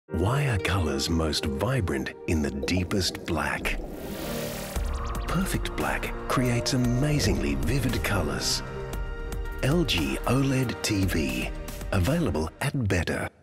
Why are colors most vibrant in the deepest black? Perfect black creates amazingly vivid colors. LG OLED TV, available at Betta.